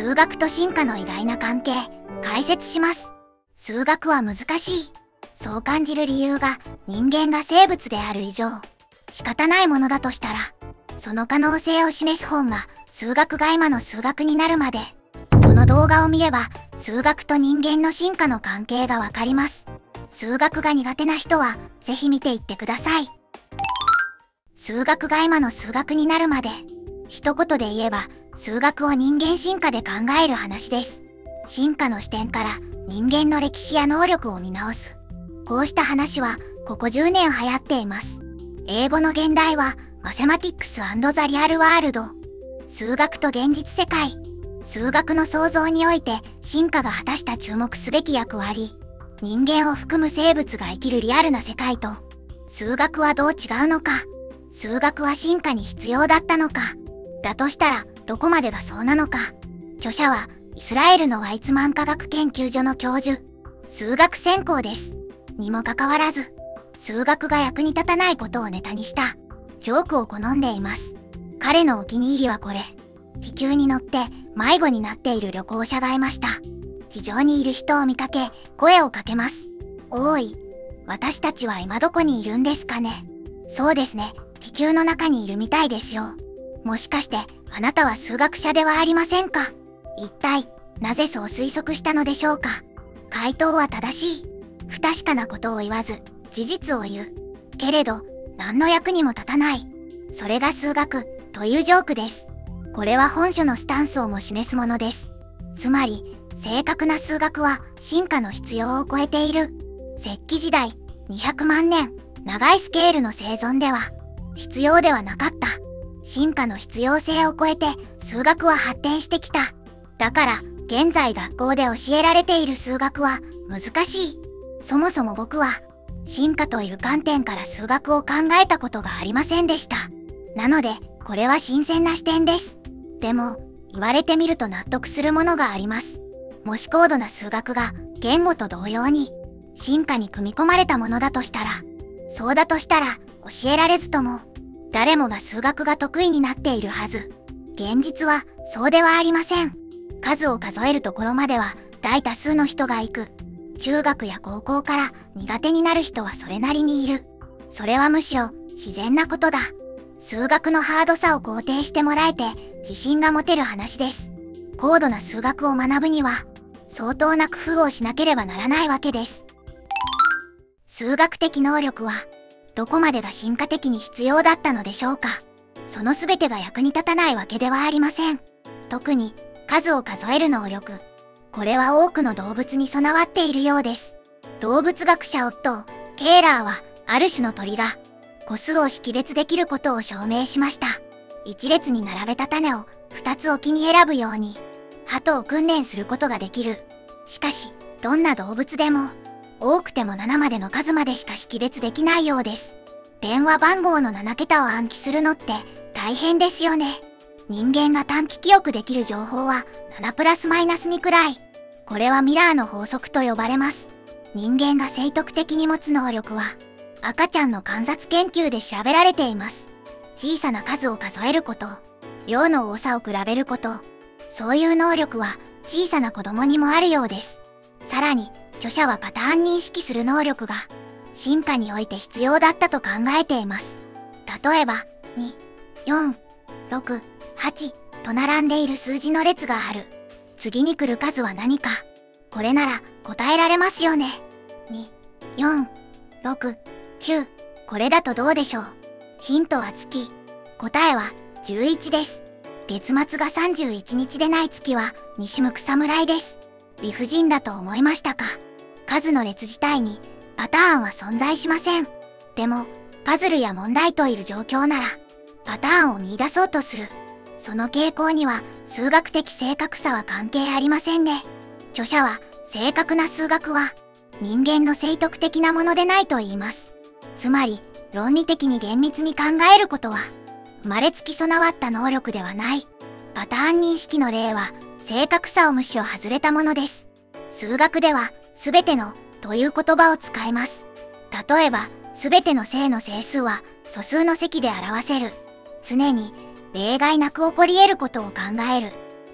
数学と進化の意外な関係、解説します。数学は難しい。そう感じる理由が人間が生物である以上、仕方ないものだとしたら、その可能性を示す本が数学が今の数学になるまで。この動画を見れば、数学と人間の進化の関係がわかります。数学が苦手な人は、ぜひ見ていってください。数学が今の数学になるまで。一言で言えば、数学を人間進化で考える話です。進化の視点から人間の歴史や能力を見直す。こうした話は、ここ10年流行っています。英語の現代は、マセマティックス&ザ・リアル・ワールド。数学と現実世界。数学の創造において、進化が果たした注目すべき役割。人間を含む生物が生きるリアルな世界と、数学はどう違うのか。数学は進化に必要だったのか。だとしたら、どこまでがそうなのか。著者は、イスラエルのワイツマン科学研究所の教授。数学専攻です。にもかかわらず、数学が役に立たないことをネタにした、ジョークを好んでいます。彼のお気に入りはこれ。気球に乗って迷子になっている旅行者がいました。地上にいる人を見かけ、声をかけます。おーい、私たちは今どこにいるんですかね。そうですね、気球の中にいるみたいですよ。もしかして、あなたは数学者ではありませんか。一体、なぜそう推測したのでしょうか。回答は正しい。不確かなことを言わず、事実を言う。けれど、何の役にも立たない。それが数学、というジョークです。これは本書のスタンスをも示すものです。つまり、正確な数学は進化の必要を超えている。石器時代、200万年、長いスケールの生存では、必要ではなかった。進化の必要性を超えて数学は発展してきた。だから、現在学校で教えられている数学は難しい。そもそも僕は、進化という観点から数学を考えたことがありませんでした。なので、これは新鮮な視点です。でも、言われてみると納得するものがあります。もし高度な数学が言語と同様に進化に組み込まれたものだとしたら、そうだとしたら教えられずとも誰もが数学が得意になっているはず。現実はそうではありません。数を数えるところまでは大多数の人が行く。中学や高校から苦手になる人はそれなりにいる。それはむしろ自然なことだ。数学のハードさを肯定してもらえて自信が持てる話です。高度な数学を学ぶには相当な工夫をしなければならないわけです。数学的能力はどこまでが進化的に必要だったのでしょうか。その全てが役に立たないわけではありません。特に数を数える能力。これは多くの動物に備わっているようです。動物学者オットー・ケーラーはある種の鳥が個数を識別できることを証明しました。一列に並べた種を2つおきに選ぶように鳩を訓練することができる。しかし、どんな動物でも多くても7までの数までしか識別できないようです。電話番号の7桁を暗記するのって大変ですよね。人間が短期記憶できる情報は7プラスマイナス2くらい。これはミラーの法則と呼ばれます。人間が生徳的に持つ能力は赤ちゃんの観察研究で調べられています。小さな数を数えること、量の多さを比べること、そういう能力は小さな子供にもあるようです。さらに、著者はパターン認識する能力が進化において必要だったと考えています。例えば、2、4、6、8と並んでいる数字の列がある。次に来る数は何か。これなら答えられますよね。2、4、6、9。これだとどうでしょう。ヒントは月。答えは11です。月末が31日でない月は西向く侍です。理不尽だと思いましたか。数の列自体にパターンは存在しません。でも、パズルや問題という状況なら、パターンを見出そうとする。その傾向には数学的正確さは関係ありませんね。著者は、正確な数学は人間の生徳的なものでないと言います。つまり、論理的に厳密に考えることは、生まれつき備わった能力ではない。パターン認識の例は、正確さをむしろ外れたものです。数学では、すべての、という言葉を使います。例えば、すべての正の整数は、素数の積で表せる。常に、例外なく起こり得ることを考える。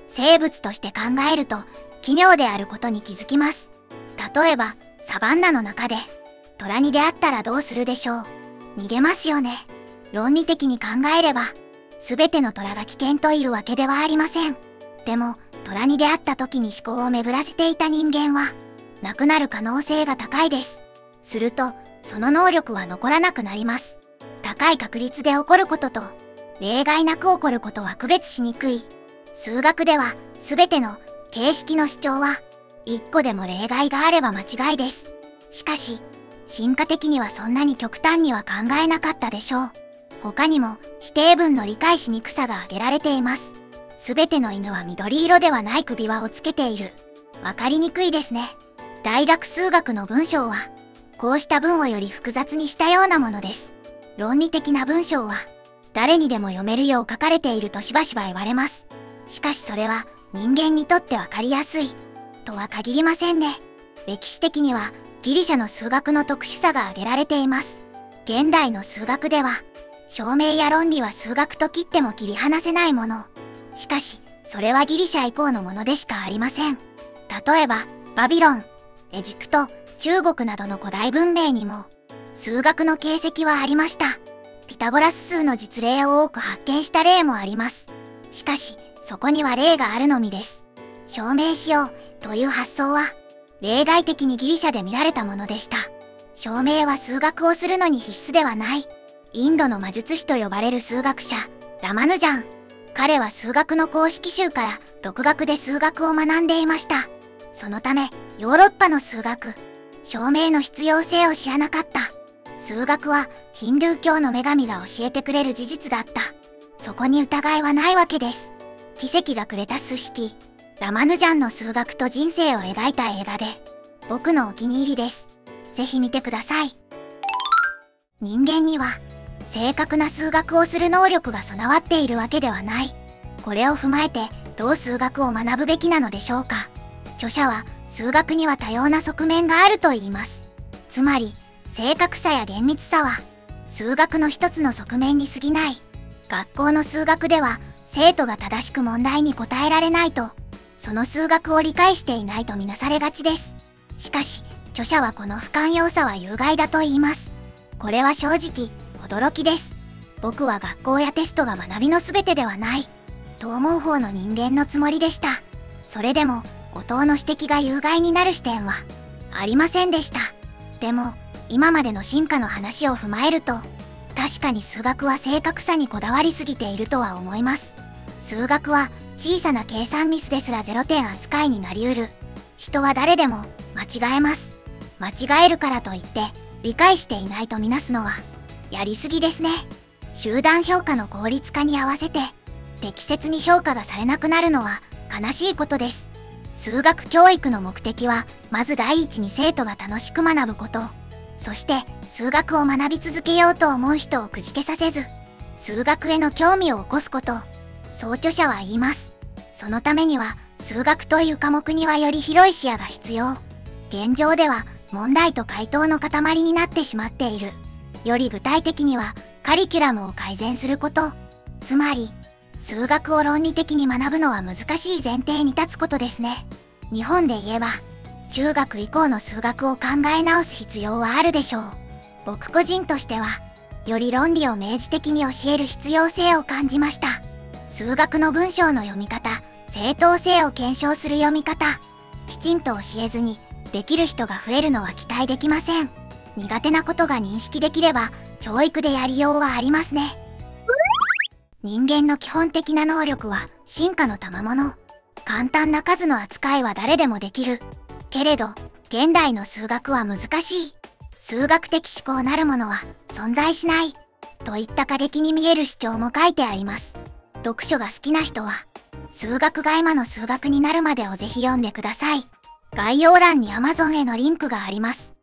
生物として考えると奇妙であることに気づきます。例えば、サバンナの中で虎に出会ったらどうするでしょう。逃げますよね。論理的に考えれば、すべての虎が危険というわけではありません。でも、虎に出会った時に思考を巡らせていた人間は、亡くなる可能性が高いです。すると、その能力は残らなくなります。高い確率で起こることと、例外なく起こることは区別しにくい。数学では、すべての形式の主張は、一個でも例外があれば間違いです。しかし、進化的にはそんなに極端には考えなかったでしょう。他にも、否定文の理解しにくさが挙げられています。すべての犬は緑色ではない首輪をつけている。わかりにくいですね。大学数学の文章は、こうした文をより複雑にしたようなものです。論理的な文章は、誰にでも読めるよう書かれているとしばしば言われます。しかしそれは、人間にとってわかりやすい、とは限りませんね。歴史的には、ギリシャの数学の特殊さが挙げられています。現代の数学では、証明や論理は数学と切っても切り離せないもの。しかし、それはギリシャ以降のものでしかありません。例えば、バビロン、エジプト、中国などの古代文明にも、数学の形跡はありました。ピタゴラス数の実例を多く発見した例もあります。しかし、そこには例があるのみです。証明しようという発想は、例外的にギリシャで見られたものでした。証明は数学をするのに必須ではない。インドの魔術師と呼ばれる数学者、ラマヌジャン。彼は数学の公式集から独学で数学を学んでいました。そのため、ヨーロッパの数学、証明の必要性を知らなかった。数学はヒンドゥー教の女神が教えてくれる事実だった。そこに疑いはないわけです。奇跡がくれた数式、ラマヌジャンの数学と人生を描いた映画で、僕のお気に入りです。ぜひ見てください。人間には、正確な数学をする能力が備わっているわけではない。これを踏まえて、どう数学を学ぶべきなのでしょうか。著者は、数学には多様な側面があると言います。つまり、正確さや厳密さは、数学の一つの側面に過ぎない。学校の数学では、生徒が正しく問題に答えられないと、その数学を理解していないとみなされがちです。しかし、著者はこの不寛容さは有害だと言います。これは正直、驚きです。僕は学校やテストが学びの全てではない、と思う方の人間のつもりでした。それでも、後藤の指摘が有害になる視点は、ありませんでした。でも、今までの進化の話を踏まえると、確かに数学は正確さにこだわりすぎているとは思います。数学は、小さな計算ミスですら0点扱いになりうる。人は誰でも、間違えます。間違えるからといって、理解していないとみなすのは、やりすぎですね。集団評価の効率化に合わせて、適切に評価がされなくなるのは悲しいことです。数学教育の目的は、まず第一に生徒が楽しく学ぶこと。そして、数学を学び続けようと思う人をくじけさせず、数学への興味を起こすこと。そう著者は言います。そのためには、数学という科目にはより広い視野が必要。現状では、問題と回答の塊になってしまっている。より具体的には、カリキュラムを改善すること。つまり、数学を論理的に学ぶのは難しい前提に立つことですね。日本で言えば、中学以降の数学を考え直す必要はあるでしょう。僕個人としては、より論理を明示的に教える必要性を感じました。数学の文章の読み方、正当性を検証する読み方、きちんと教えずに、できる人が増えるのは期待できません。苦手なことが認識できれば、教育でやりようはありますね。人間の基本的な能力は進化の賜物。簡単な数の扱いは誰でもできる。けれど、現代の数学は難しい。数学的思考なるものは存在しない。といった過激に見える主張も書いてあります。読書が好きな人は、数学が今の数学になるまでをぜひ読んでください。概要欄に Amazon へのリンクがあります。